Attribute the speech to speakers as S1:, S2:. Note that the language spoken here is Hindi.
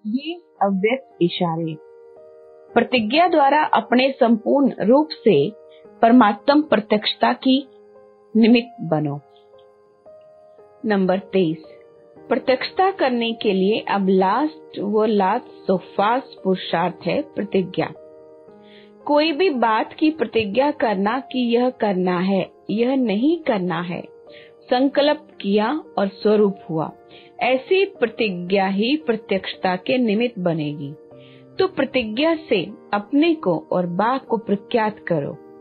S1: ये अव्यक्त इशारे। प्रतिज्ञा द्वारा अपने संपूर्ण रूप से परमात्म प्रत्यक्षता की निमित्त बनो। नंबर 23, प्रत्यक्षता करने के लिए अब लास्ट पुरुषार्थ है प्रतिज्ञा। कोई भी बात की प्रतिज्ञा करना कि यह करना है, यह नहीं करना है, संकल्प किया और स्वरूप हुआ, ऐसी प्रतिज्ञा ही प्रत्यक्षता के निमित्त बनेगी। तो प्रतिज्ञा से अपने को और बात को प्रख्यात करो।